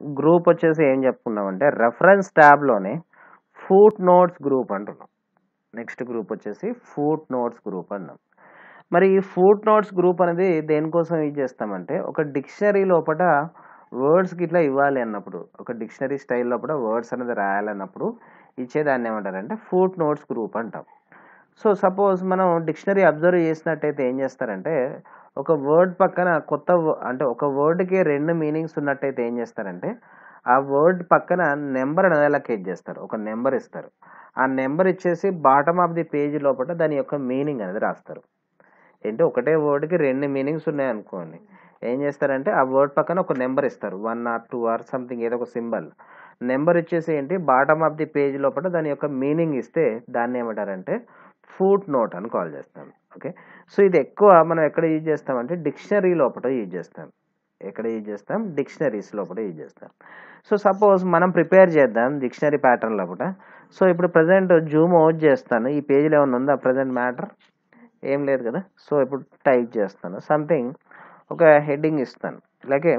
Group వచ్చేసి ఏం చెప్పుకున్నామంటే రెఫరెన్స్ ట్యాబ్లోనే ఫూట్ నోట్స్ గ్రూప్ అంటున్నాం. నెక్స్ట్ గ్రూప్ వచ్చేసి ఫూట్ నోట్స్ గ్రూప్ అన్నాం. మరి ఈ ఫూట్ నోట్స్ గ్రూప్ అనేది దేనికోసం యూజ్ చేస్తామంటే ఒక డిక్షనరీ లోపల వర్డ్స్కి ఇట్లా ఇవ్వాలి అన్నప్పుడు, ఒక డిక్షనరీ స్టైల్ లోపల వర్డ్స్ అనేది రాయాలన్నప్పుడు ఇచ్చేదాన్ని ఏమంటారంటే ఫూట్ నోట్స్ గ్రూప్ అంటాం. సో సపోజ్ మనం డిక్షనరీ అబ్జర్వ్ చేసినట్టయితే ఏం చేస్తారంటే ఒక వర్డ్ పక్కన అంటే ఒక వర్డ్కి 2 మీనింగ్స్ ఉన్నట్టయితే ఏం చేస్తారంటే ఆ వర్డ్ పక్కన నెంబర్ అనేది అలొకేట్ చేస్తారు. ఒక నెంబర్ ఇస్తారు. ఆ నెంబర్ ఇచ్చేసి బాటమ్ ఆఫ్ ది పేజ్ లోపల దాని యొక్క మీనింగ్ అనేది రాస్తారు. ఏంటి ఒకటే వర్డ్కి 2 మీనింగ్స్ ఉన్నాయనుకోండి, ఏం చేస్తారంటే ఆ వర్డ్ పక్కన ఒక నెంబర్ ఇస్తారు. 1 or 2 or సంథింగ్ ఏదో ఒక సింబల్ నెంబర్ ఇచ్చేసి ఏంటి బాటమ్ ఆఫ్ ది పేజ్ లోపల దాని యొక్క మీనింగ్ ఇస్తే దాన్ని ఏమంటారంటే ఫూట్ నోట్ అని కాల్ చేస్తాం. ఓకే, సో ఇది ఎక్కువ మనం ఎక్కడ యూజ్ చేస్తామంటే డిక్షనరీ లోపల యూజ్ చేస్తాం. ఎక్కడ యూజ్ చేస్తాం? డిక్షనరీస్ లోపల యూజ్ చేస్తాం. సో సపోజ్ మనం ప్రిపేర్ చేద్దాం డిక్షనరీ ప్యాటర్న్ లోపల. సో ఇప్పుడు ప్రజెంట్ జూమ్ అవుట్ చేస్తాను. ఈ పేజీలో ఏమైనా ఉందా ప్రజెంట్ మ్యాటర్? ఏం లేదు కదా. సో ఇప్పుడు టైప్ చేస్తాను సంథింగ్, ఒక హెడ్డింగ్ ఇస్తాను, అలాగే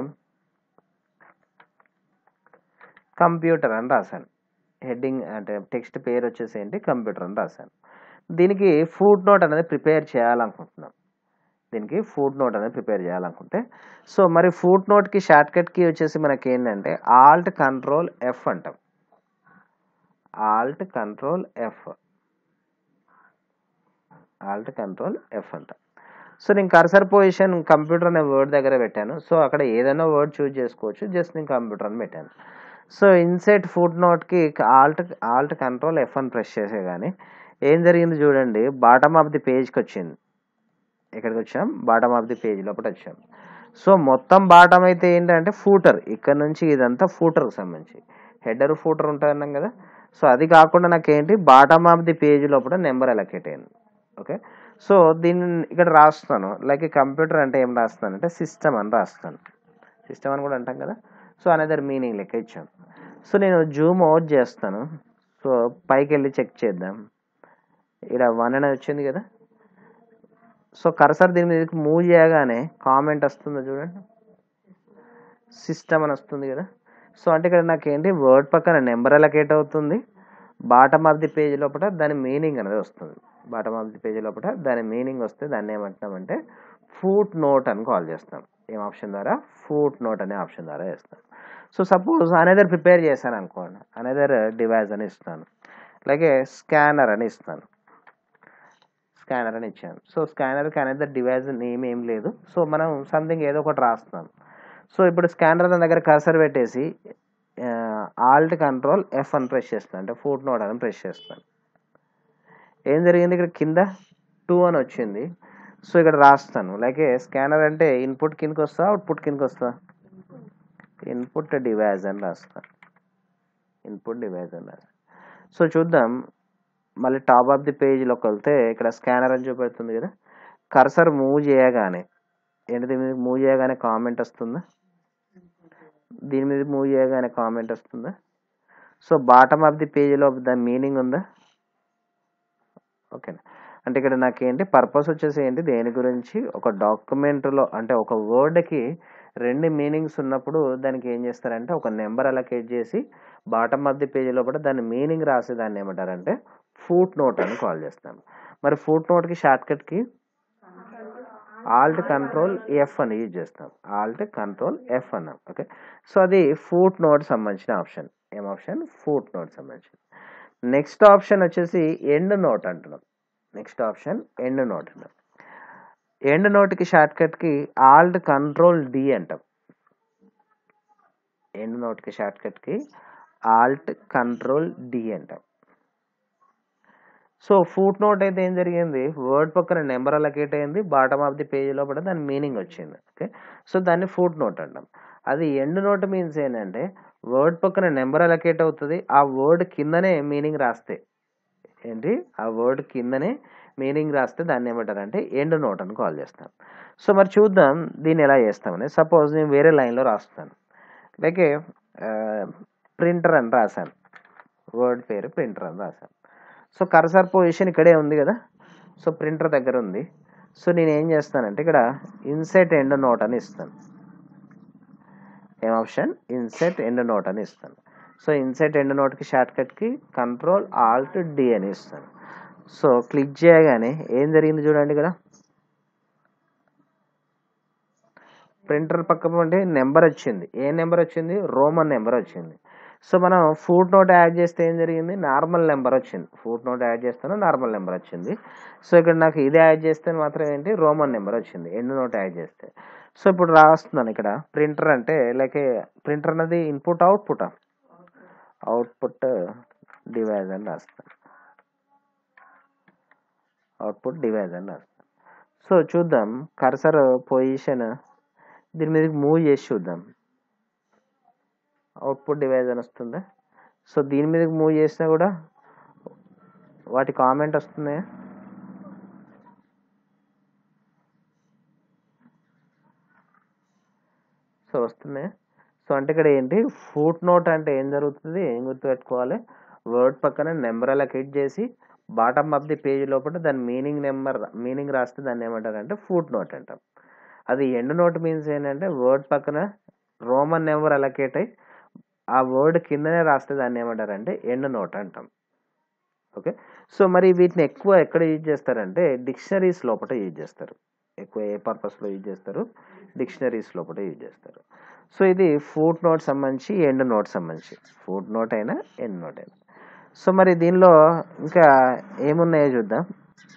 కంప్యూటర్ అని రాశాను. హెడ్డింగ్ అంటే టెక్స్ట్ పేరు వచ్చేసి ఏంటి కంప్యూటర్ అని రాశాను. దీనికి ఫుట్ నోట్ అనేది ప్రిపేర్ చేయాలనుకుంటున్నాం. దీనికి ఫుట్ నోట్ అనేది ప్రిపేర్ చేయాలనుకుంటే సో మరి ఫుట్ నోట్కి షార్ట్ కట్కి వచ్చేసి మనకి ఏంటంటే ఆల్ట్ కంట్రోల్ ఎఫ్ అంటాం. ఆల్ట్ కంట్రోల్ ఎఫ్ అంటాం. సో నేను కర్సర్ పొజిషన్ కంప్యూటర్ అనే వర్డ్ దగ్గర పెట్టాను. సో అక్కడ ఏదైనా వర్డ్ చూజ్ చేసుకోవచ్చు. జస్ట్ నేను కంప్యూటర్ అని పెట్టాను. సో ఇన్సెట్ ఫుట్ నోట్కి ఆల్ట్ కంట్రోల్ ఎఫ్ అని ప్రెస్ చేసే కానీ ఏం జరిగింది చూడండి, బాటమ్ ఆఫ్ ది పేజ్కి వచ్చింది. ఎక్కడికి వచ్చాం? బాటమ్ ఆఫ్ ది పేజ్ లోపల వచ్చాం. సో మొత్తం బాటమ్ అయితే ఏంటంటే ఫూటర్, ఇక్కడ నుంచి ఇదంతా ఫూటర్కి సంబంధించి హెడర్ ఫూటర్ ఉంటుందన్నాం కదా. సో అది కాకుండా నాకేంటి బాటమ్ ఆఫ్ ది పేజ్ లోపల నెంబర్ అలొకేట్ అయింది. ఓకే, సో దీన్ని ఇక్కడ రాస్తాను. లైక్ కంప్యూటర్ అంటే ఏం రాస్తాను అంటే సిస్టమ్ అని రాస్తాను. సిస్టమ్ అని కూడా అంటాం కదా. సో అనదర్ మీనింగ్ లెక్క ఇచ్చాను. సో నేను జూమ్ అవుట్ చేస్తాను. సో పైకి వెళ్ళి చెక్ చేద్దాం. ఇక్కడ 1 అనేది వచ్చింది కదా. సో కర్సర్ దీని మీద మూవ్ చేయగానే కామెంట్ వస్తుందో చూడండి, సిస్టమ్ అని వస్తుంది కదా. సో అంటే ఇక్కడ నాకేంటి వర్డ్ పక్కన నెంబర్ అలొకేట్ అవుతుంది. బాటమ్ ఆఫ్ ది పేజ్ లోపల దాని మీనింగ్ అనేది వస్తుంది. బాటమ్ ఆఫ్ ది పేజ్ లోపల దాని మీనింగ్ వస్తే దాన్ని ఏమంటున్నామంటే ఫూట్ నోట్ అని కాల్ చేస్తాం. ఏం ఆప్షన్ ద్వారా? ఫూట్ నోట్ అనే ఆప్షన్ ద్వారా చేస్తాం. సో సపోజ్ అనదర్ ప్రిపేర్ చేశాను అనుకోండి, అనదర్ డివైస్ అని ఇస్తాను, అలాగే స్కానర్ అని ఇస్తాను. స్కానర్ అని ఇచ్చాను. సో స్కానర్కి అనదర్ డివైస్ నేమ్ ఏం లేదు. సో మనం సంథింగ్ ఏదో ఒకటి రాస్తాం. సో ఇప్పుడు స్కానర్ దగ్గర కర్సర్ పెట్టేసి ఆల్ట్ కంట్రోల్ ఎఫ్ అని ప్రెస్ చేస్తాను, అంటే ఫుట్ నోట్ అని ప్రెస్ చేస్తాను. ఏం జరిగింది? ఇక్కడ కింద 2 అని వచ్చింది. సో ఇక్కడ రాస్తాను, అలాగే స్కానర్ అంటే ఇన్పుట్ కిందకి వస్తా, అవుట్పుట్ కిందకి వస్తా, ఇన్పుట్ డివైస్ అని రాస్తాను. ఇన్పుట్ డివైస్ అని రాస్తాను. సో చూద్దాం, మళ్ళీ టాప్ ఆఫ్ ది పేజ్లోకి వెళ్తే ఇక్కడ స్కానర్ అని చూపెడుతుంది కదా. కర్సర్ మూవ్ చేయగానే ఏంటి మీద మూవ్ చేయగానే కామెంట్ వస్తుందా? దీని మీద మూవ్ చేయగానే కామెంట్ వస్తుందా? సో బాటమ్ ఆఫ్ ది పేజ్లో దాని మీనింగ్ ఉందా? ఓకేనా. అంటే ఇక్కడ నాకేంటి పర్పస్ వచ్చేసి ఏంటి, దేని గురించి ఒక డాక్యుమెంట్లో అంటే ఒక వర్డ్కి 2 మీనింగ్స్ ఉన్నప్పుడు దానికి ఏం చేస్తారంటే ఒక నెంబర్ అలొకేట్ చేసి బాటమ్ ఆఫ్ ది పేజ్ లోపల దాని మీనింగ్ రాసి దాన్ని ఏమంటారంటే ఫూట్ నోట్ అని కాల్ చేస్తాం. మరి ఫూట్ నోట్కి షార్ట్ కట్కి ఆల్ట్ కంట్రోల్ ఎఫ్ అని యూజ్ చేస్తాం. ఆల్ట్ కంట్రోల్ ఎఫ్ అన్నాం. ఓకే, సో అది ఫూట్ నోట్ సంబంధించిన ఆప్షన్. ఏం ఆప్షన్? ఫూట్ నోట్ సంబంధించిన. నెక్స్ట్ ఆప్షన్ వచ్చేసి ఎండ్ నోట్ అంటున్నాం. నెక్స్ట్ ఆప్షన్ ఎండ్ నోట్ అన్నాం. ఎండ్ నోట్కి షార్ట్ కట్కి ఆల్ట్ కంట్రోల్ డి అంటాం. ఎండ్ నోట్కి షార్ట్ కట్కి ఆల్ట్ కంట్రోల్ డి అంటాం. సో ఫూట్ నోట్ అయితే ఏం జరిగింది, వర్డ్ పక్కన నెంబర్ అలొకేట్ అయింది, బాటమ్ ఆఫ్ ది పేజ్ లోపల దాని మీనింగ్ వచ్చింది. ఓకే, సో దాన్ని ఫూట్ నోట్ అంటాం. అది ఎండ్ నోట్ మీన్స్ ఏంటంటే వర్డ్ పక్కన నెంబర్ అలొకేట్ అవుతుంది, ఆ వర్డ్ కిందనే మీనింగ్ రాస్తే ఏంటి, ఆ వర్డ్ కిందనే మీనింగ్ రాస్తే దాన్ని ఏమంటారంటే ఎండ్ నోట్ అని కాల్ చేస్తాం. సో మరి చూద్దాం దీన్ని ఎలా చేస్తామని. సపోజ్ నేను వేరే లైన్లో రాస్తాను, అలాగే ప్రింటర్ అని రాశాను, వర్డ్ పేరు ప్రింటర్ అని రాశాను. సో కర్సర్ పొజిషన్ ఇక్కడే ఉంది కదా. సో ప్రింటర్ దగ్గర ఉంది. సో నేను ఏం చేస్తానంటే ఇక్కడ ఇన్సెట్ ఎండ్ నోట్ అని ఇస్తాను. ఏం ఆప్షన్ ఇన్సెట్ ఎండ్ నోట్ అని ఇస్తాను. సో ఇన్సెట్ ఎండ్ నోట్కి షార్ట్కట్కి కంట్రోల్ ఆల్ట్ డి అని ఇస్తాను. సో క్లిక్ చేయగానే ఏం జరిగింది చూడండి, ఇక్కడ ప్రింటర్ పక్క నుండి నెంబర్ వచ్చింది. ఏ నెంబర్ వచ్చింది? రోమన్ నెంబర్ వచ్చింది. సో మనం ఫుట్ నోట్ యాడ్ చేస్తే ఏం జరిగింది? నార్మల్ నెంబర్ వచ్చింది. ఫుట్ నోట్ యాడ్ చేస్తాను, నార్మల్ నెంబర్ వచ్చింది. సో ఇక్కడ నాకు ఇది యాడ్ చేస్తే మాత్రం ఏంటి? రోమన్ నెంబర్ వచ్చింది ఎండ్ నోట్ యాడ్ చేస్తే. సో ఇప్పుడు రాస్తున్నాను ఇక్కడ ప్రింటర్ అంటే లైక్ ప్రింటర్ అనేది ఇన్పుట్ అవుట్పుట్ డివైజ్ అని రాస్తాను. అవుట్పుట్ డివైజ్ అని రాస్తాను. సో చూద్దాం కర్సర్ పొజిషన్ దీని మీదకి మూవ్ చేసి చూద్దాం. అవుట్పుట్ డివైజ్ అని వస్తుందా? సో దీని మీదకి మూవ్ చేసినా కూడా వాటి కామెంట్ వస్తుంది. సో వస్తున్నాయి. సో అంటే ఇక్కడ ఏంటి? ఫుట్ నోట్ అంటే ఏం జరుగుతుంది? ఏం గుర్తుపెట్టుకోవాలి? వర్డ్ పక్కన నెంబర్ అలొకేట్ చేసి బాటమ్ ఆఫ్ ది పేజ్ లోపల దాని మీనింగ్ రాస్తే దాన్ని ఏమంటారంటే ఫుట్ నోట్ అంటాం. అది ఎండ్ నోట్ మీన్స్ ఏంటంటే వర్డ్ పక్కన రోమన్ నెంబర్ అలొకేట్ అయ్యి ఆ వర్డ్ కిందనే రాస్తే దాన్ని ఏమంటారంటే ఎండ్ నోట్ అంటాం. ఓకే. సో మరి వీటిని ఎక్కువ ఎక్కడ యూజ్ చేస్తారంటే డిక్షనరీస్ లోపల యూజ్ చేస్తారు. ఎక్కువ ఏ పర్పస్లో యూజ్ చేస్తారు? డిక్షనరీస్ లోపల యూజ్ చేస్తారు. సో ఇది ఫుట్ నోట్ సంబంధించి ఎండ్ నోట్ సంబంధించి, ఫుట్ నోట్ అయినా ఎండ్ నోట్ అయినా. సో మరి దీనిలో ఇంకా ఏమున్నాయో చూద్దాం.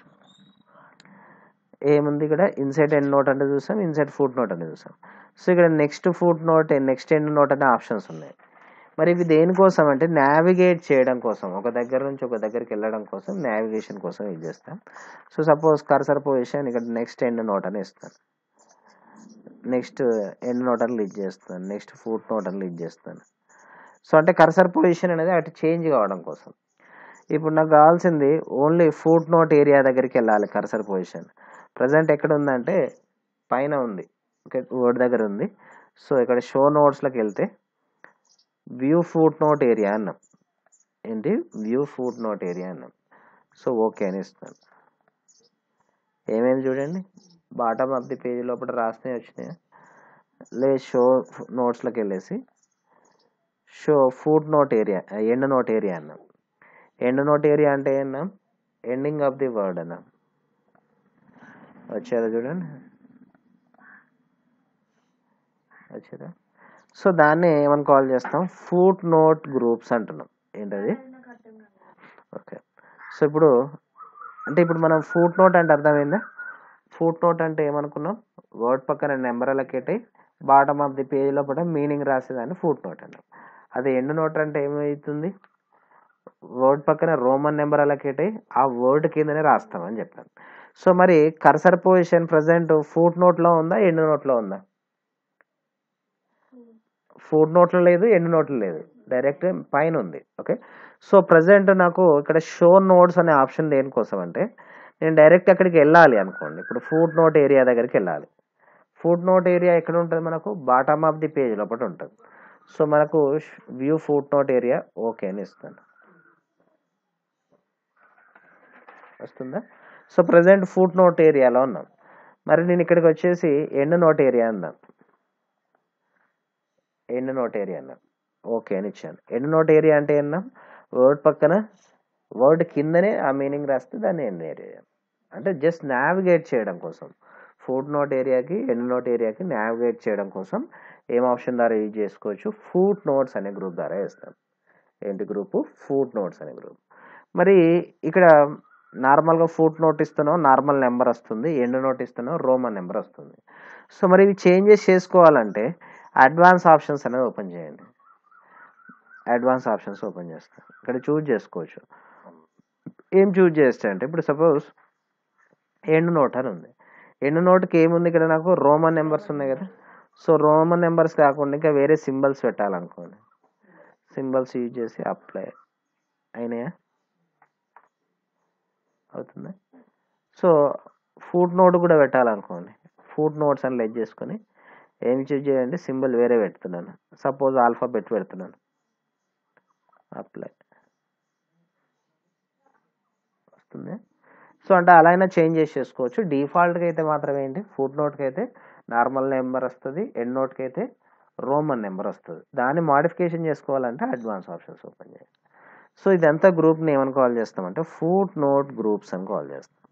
ఏముంది ఇక్కడ? ఇన్సెట్ ఎండ్ నోట్ అంటే చూసాం, ఇన్సెట్ ఫుట్ నోట్ అంటే చూసాం. సో ఇక్కడ next footnote, next endnote అనే ఆప్షన్స్ ఉన్నాయి. మరి ఇవి దేనికోసం అంటే నావిగేట్ చేయడం కోసం, ఒక దగ్గర నుంచి ఒక దగ్గరికి వెళ్ళడం కోసం, నావిగేషన్ కోసం యూజ్ చేస్తాం. సో సపోజ్ కర్సర్ పొజిషన్ ఇక్కడ నెక్స్ట్ ఎండ్ నోట్ అని ఇస్తాను, నెక్స్ట్ ఎండ్ నోట్ అని లీడ్ చేస్తాను, నెక్స్ట్ ఫుట్ నోట్ అని లీడ్ చేస్తాను. సో అంటే కర్సర్ పొజిషన్ అనేది అటు చేంజ్ కావడం కోసం. ఇప్పుడు నాకు కావాల్సింది ఓన్లీ ఫుట్ నోట్ ఏరియా దగ్గరికి వెళ్ళాలి. కర్సర్ పొజిషన్ ప్రజెంట్ ఎక్కడ ఉందంటే పైన ఉంది, ఓకే, వర్డ్ దగ్గర ఉంది. సో ఇక్కడ షో నోట్స్లోకి వెళ్తే వ్యూ ఫుట్ నోట్ ఏరియా అన్నాం. ఏంటి? వ్యూ ఫుట్ నోట్ ఏరియా అన్నాం. సో ఓకే అని ఇస్తాను. ఏమేమి చూడండి, బాటమ్ ఆఫ్ ది పేజ్ లోపల రాస్తే వచ్చినాయి. షో నోట్స్లోకి వెళ్ళేసి show footnote area, endnote area అన్నాం. ఎండ్ నోట్ ఏరియా అంటే అన్నాం ఎండింగ్ ఆఫ్ ది వర్డ్ అన్నాం. వచ్చారా చూడండి, వచ్చారా? సో దాన్ని ఏమని కాల్ చేస్తాం? ఫుట్ నోట్ గ్రూప్స్ అంటున్నాం. ఏంటది? ఓకే. సో ఇప్పుడు అంటే ఇప్పుడు మనం ఫుట్ నోట్ అంటే అర్థమైందా? ఫుట్ నోట్ అంటే ఏమనుకున్నాం? వర్డ్ పక్కన నెంబర్ అలొకేట్ అయ్యి బాటమ్ ఆఫ్ ది పేజ్ లోపల మీనింగ్ రాసేదాన్ని ఫుట్ నోట్ అంటాం. అదే ఎండ్ నోట్ అంటే ఏమవుతుంది? వర్డ్ పక్కన రోమన్ నెంబర్ అలొకేట్ అయ్యి ఆ వర్డ్ కిందనే రాస్తామని చెప్పాను. సో మరి కర్సర్ పొజిషన్ ప్రజెంట్ ఫుట్ నోట్లో ఉందా, ఎండ్ నోట్లో ఉందా? ఫుట్ నోట్లో లేదు, ఎండ్ నోట్లో లేదు, డైరెక్ట్ పైన ఉంది. ఓకే. సో ప్రజెంట్ నాకు ఇక్కడ షో నోట్స్ అనే ఆప్షన్ దేనికోసం అంటే నేను డైరెక్ట్ అక్కడికి వెళ్ళాలి అనుకోండి. ఇప్పుడు ఫుట్ నోట్ ఏరియా దగ్గరికి వెళ్ళాలి. ఫుట్ నోట్ ఏరియా ఎక్కడ ఉంటుంది? మనకు బాటమ్ ఆఫ్ ది పేజ్ లోపల ఉంటుంది. సో మనకు view footnote area okay అని ఇస్తాను. వస్తుందా? సో ప్రజెంట్ ఫుట్ నోట్ ఏరియాలో ఉన్నాం. మరి నేను ఇక్కడికి వచ్చేసి ఎండ్ నోట్ ఏరియా అందాం. ఎండ్ నోట్ ఏరియా అన్నాం. ఓకే అని ఇచ్చాను. ఎండ్ నోట్ ఏరియా అంటే అన్నాం వర్డ్ పక్కన వర్డ్ కిందనే ఆ మీనింగ్ రాస్తే దాన్ని ఎండ్ ఏరియా. అంటే జస్ట్ నావిగేట్ చేయడం కోసం, ఫుట్ నోట్ ఏరియాకి ఎండ్ నోట్ ఏరియాకి నావిగేట్ చేయడం కోసం ఏం ఆప్షన్ ద్వారా యూజ్ చేసుకోవచ్చు? ఫుట్ నోట్స్ అనే గ్రూప్ ద్వారా వేస్తాం. ఏంటి గ్రూపు? ఫుట్ నోట్స్ అనే గ్రూప్. మరి ఇక్కడ నార్మల్గా ఫుట్ నోట్ ఇస్తున్నాం, నార్మల్ నెంబర్ వస్తుంది. ఎండ్ నోట్ ఇస్తున్నాం, రోమన్ నెంబర్ వస్తుంది. సో మరి ఇవి చేంజెస్ చేసుకోవాలంటే అడ్వాన్స్ ఆప్షన్స్ అనేది ఓపెన్ చేయండి. అడ్వాన్స్ ఆప్షన్స్ ఓపెన్ చేస్తాం. ఇక్కడ చూజ్ చేసుకోవచ్చు. ఏం చూజ్ చేస్తే అంటే ఇప్పుడు సపోజ్ ఎండ్ నోట్ అని ఉంది. ఎండ్ నోట్కి ఏముంది? ఇక్కడ నాకు రోమన్ నెంబర్స్ ఉన్నాయి కదా. సో రోమన్ నెంబర్స్ కాకుండా ఇంకా వేరే సింబల్స్ పెట్టాలనుకోండి. సింబల్స్ యూజ్ చేసి అప్లై అయినాయా? అవుతుందా? సో ఫుట్ నోట్ కూడా పెట్టాలనుకోండి. ఫుట్ నోట్స్ అని లెట్ చేసుకొని ఏం చూజ్ చేయండి? సింబల్ వేరే పెడుతున్నాను. సపోజ్ ఆల్ఫాబెట్ పెడుతున్నాను. అప్లై వస్తుంది. సో అంటే అలా అయినా చేంజ్ చేసుకోవచ్చు. డిఫాల్ట్గా అయితే మాత్రం ఏంటి? ఫుట్ నోట్కి అయితే నార్మల్ నెంబర్ వస్తుంది, ఎండ్ నోట్కి అయితే రోమన్ నెంబర్ వస్తుంది. దాన్ని మాడిఫికేషన్ చేసుకోవాలంటే అడ్వాన్స్ ఆప్షన్స్ ఓపెన్ చేయాలి. సో ఇదంతా గ్రూప్ని ఏమని కాల్ చేస్తామంటే ఫుట్ నోట్ గ్రూప్స్ అని కాల్ చేస్తాం.